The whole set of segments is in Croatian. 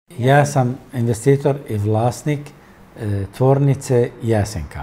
Ja sam investitor i vlasnik tvornice Yasenka.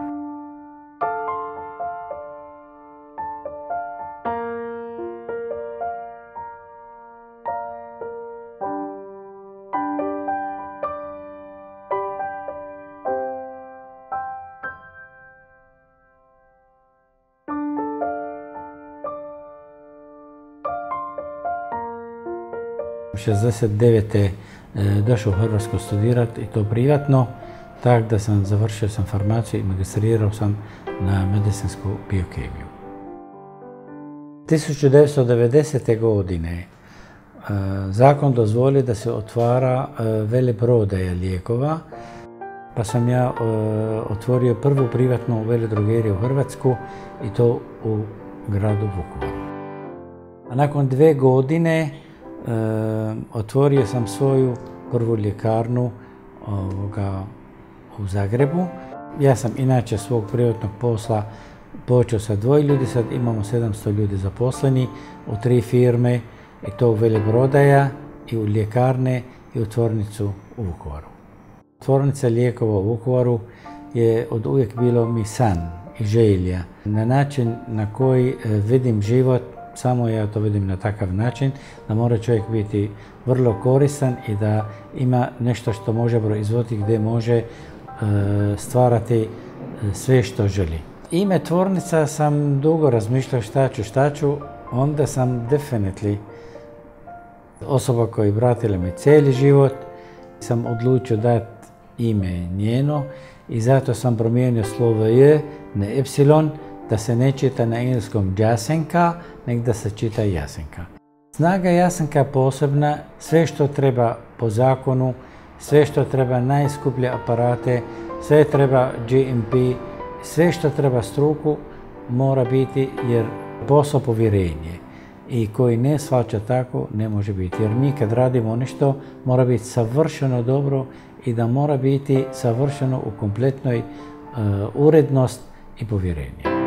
U 69. došao u Hrvatsku studirati i to privatno, tako da sam završio farmaciju i magistrirao sam na medicinsku biokemiju. 1990. godine zakon dozvolio da se otvara veleprodaja lijekova, pa sam ja otvorio prvu privatnu veledrogeriju u Hrvatsku i to u gradu Vukovaru. A nakon 2 godine otvorio sam svoju prvu ljekarnu u Zagrebu. Ja sam inače svog privatnog posla počeo sa 2 ljudi, sad imamo 700 ljudi zaposleni u 3 firme i to u veleprodaja i u ljekarne i u tvornicu u Vukovaru. Tvornica lijekova u Vukovaru je od uvijek bilo mi san i želja. Na način na koji vidim život, samo ja to vidim na takav način, da mora čovjek biti vrlo koristan i da ima nešto što može proizvoditi, gdje može stvarati sve što želi. Ime tvornica sam dugo razmišljao šta ću, onda sam definitivno osoba koja pratila me cijeli život, sam odlučio dati ime njeno i zato sam promijenio slovo J na Y, da se ne čita na engleskom Yasenka, nego da se čita Yasenka. Snaga Yasenka je posebna, sve što treba po zakonu, sve što treba najskuplje aparate, sve treba GMP, sve što treba struku mora biti, jer posao povjerenje. I koji ne shvaća tako ne može biti, jer mi kad radimo nešto mora biti savršeno dobro i da mora biti savršeno u kompletnoj urednost i povjerenje.